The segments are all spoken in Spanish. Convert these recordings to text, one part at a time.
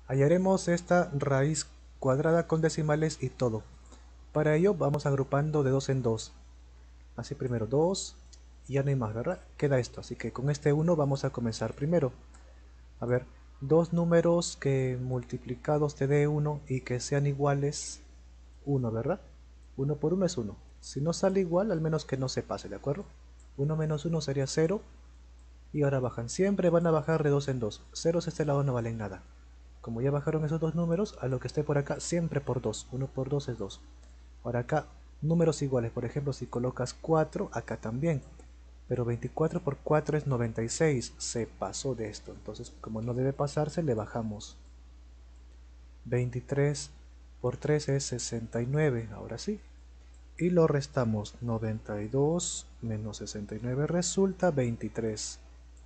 Hallaremos esta raíz cuadrada con decimales y todo. Para ello vamos agrupando de dos en dos. Así primero 2 y ya no hay más, ¿verdad? Queda esto, así que con este 1 vamos a comenzar primero. A ver, dos números que multiplicados te dé 1 y que sean iguales 1, ¿verdad? 1 por 1 es 1. Si no sale igual, al menos que no se pase, ¿de acuerdo? 1 menos 1 sería 0 y ahora bajan. Siempre van a bajar de 2 en 2. Ceros de este lado no valen nada. Como ya bajaron esos dos números, a lo que esté por acá siempre por 2. 1 por 2 es 2. Ahora acá, números iguales. Por ejemplo, si colocas 4, acá también. Pero 24 por 4 es 96. Se pasó de esto. Entonces, como no debe pasarse, le bajamos. 23 por 3 es 69. Ahora sí. Y lo restamos. 92 menos 69 resulta 23.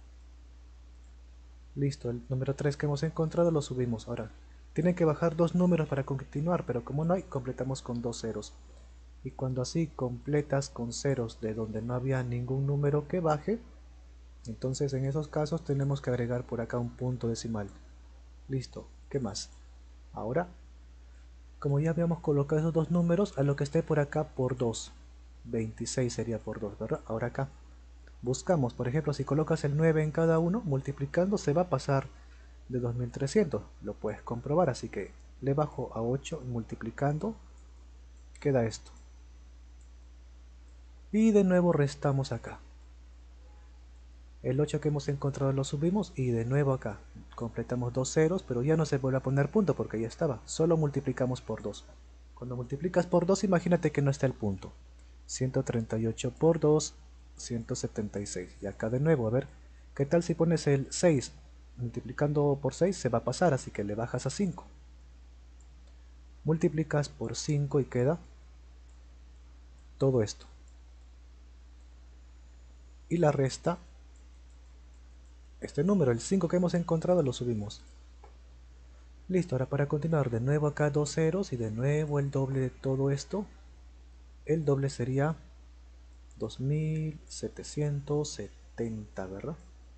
Listo, el número 3 que hemos encontrado lo subimos. Ahora, tienen que bajar dos números para continuar, pero como no hay, completamos con dos ceros. Y cuando así completas con ceros de donde no había ningún número que baje, entonces en esos casos tenemos que agregar por acá un punto decimal. Listo, ¿qué más? Ahora, como ya habíamos colocado esos dos números, a lo que esté por acá por 2. 26 sería por 2, ¿verdad? Ahora acá. Buscamos, por ejemplo, si colocas el 9 en cada uno, multiplicando se va a pasar de 2300. Lo puedes comprobar, así que le bajo a 8 multiplicando, queda esto. Y de nuevo restamos acá. El 8 que hemos encontrado lo subimos y de nuevo acá. Completamos dos ceros, pero ya no se vuelve a poner punto porque ya estaba. Solo multiplicamos por 2. Cuando multiplicas por 2, imagínate que no está el punto. 138 por 2, 176. Y acá de nuevo, a ver, ¿qué tal si pones el 6? Multiplicando por 6 se va a pasar, así que le bajas a 5. Multiplicas por 5 y queda todo esto. Y la resta, este número, el 5 que hemos encontrado, lo subimos. Listo, ahora para continuar, de nuevo acá dos ceros y de nuevo el doble de todo esto. El doble sería 2770, ¿verdad?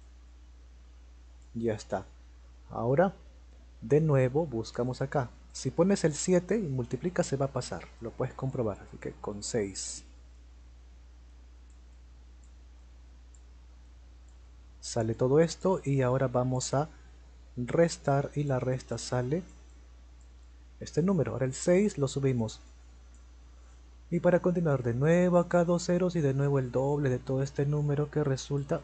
Ya está. Ahora, de nuevo, buscamos acá. Si pones el 7 y multiplicas se va a pasar. Lo puedes comprobar, así que con 6. Sale todo esto y ahora vamos a restar y la resta sale este número. Ahora el 6 lo subimos. Y para continuar de nuevo acá dos ceros y de nuevo el doble de todo este número que resulta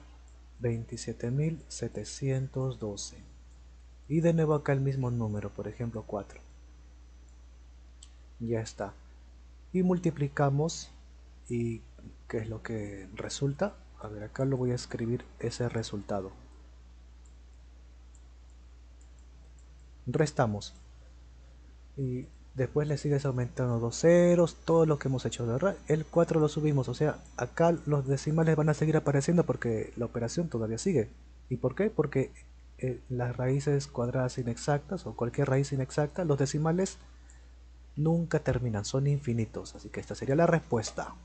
27.712. Y de nuevo acá el mismo número, por ejemplo 4. Ya está. Y multiplicamos y ¿qué es lo que resulta? A ver, acá lo voy a escribir ese resultado. Restamos. Y después le sigues aumentando dos ceros, todo lo que hemos hecho, ¿verdad? El 4 lo subimos, o sea, acá los decimales van a seguir apareciendo porque la operación todavía sigue. ¿Y por qué? Porque las raíces cuadradas inexactas o cualquier raíz inexacta, los decimales nunca terminan, son infinitos. Así que esta sería la respuesta.